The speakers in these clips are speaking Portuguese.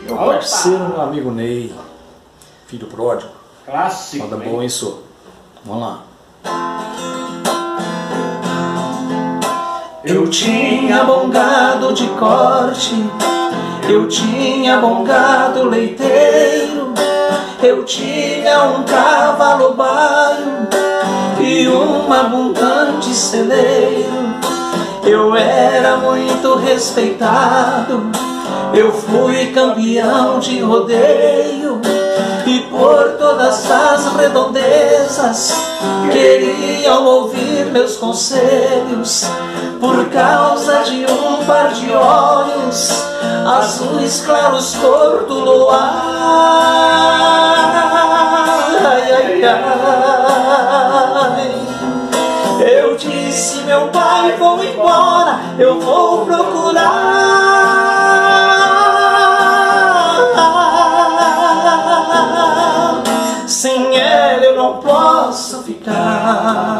Meu parceiro, meu amigo Ney, filho pródigo. Clássico. Roda bom isso. Vamos lá. Eu tinha bom gado de corte, eu tinha bom gado leiteiro, eu tinha um cavalo baio e um abundante celeiro. Eu era muito respeitado, eu fui campeão de rodeio, e por todas as redondezas queriam ouvir meus conselhos, por causa de um par de olhos azuis claros cor do luar. Ai, ai, ai. Eu disse, meu pai, vou embora, eu vou procurar. Sem ela eu não posso ficar.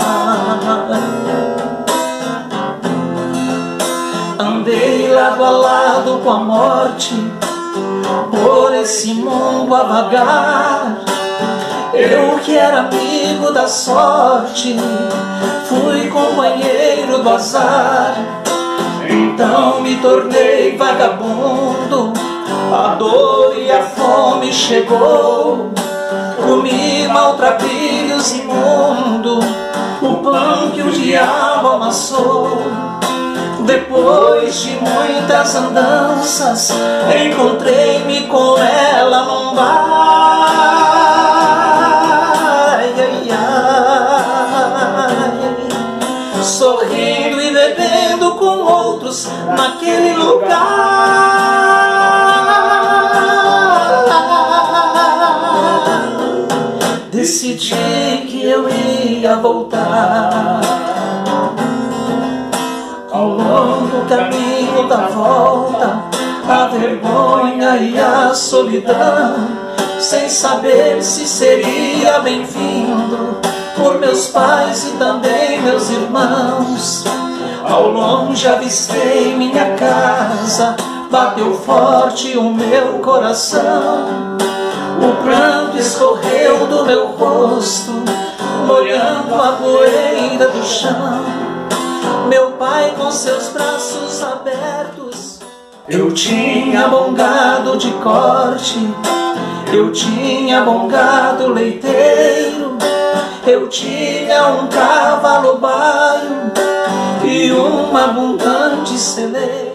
Andei lado a lado com a morte, por esse mundo a vagar. Eu que era amigo da sorte, fui companheiro do azar. Então me tornei vagabundo, a dor e a fome chegou. Comi maltrapilhos imundo, o pão que o diabo amassou. Depois de muitas andanças, encontrei-me com ela num bar. Ai, ai, ai. Sorrindo e bebendo com outros naquele lugar. Decidi que eu ia voltar. Ao longo caminho da volta, a vergonha e a solidão, sem saber se seria bem-vindo por meus pais e também meus irmãos. Ao longe avistei minha casa, bateu forte o meu coração. O pranto escorreu do meu rosto, molhando a poeira do chão. Meu pai com seus braços abertos. Eu tinha bom gado de corte, eu tinha bom gado leiteiro, eu tinha um cavalo baio e um abundante celeiro.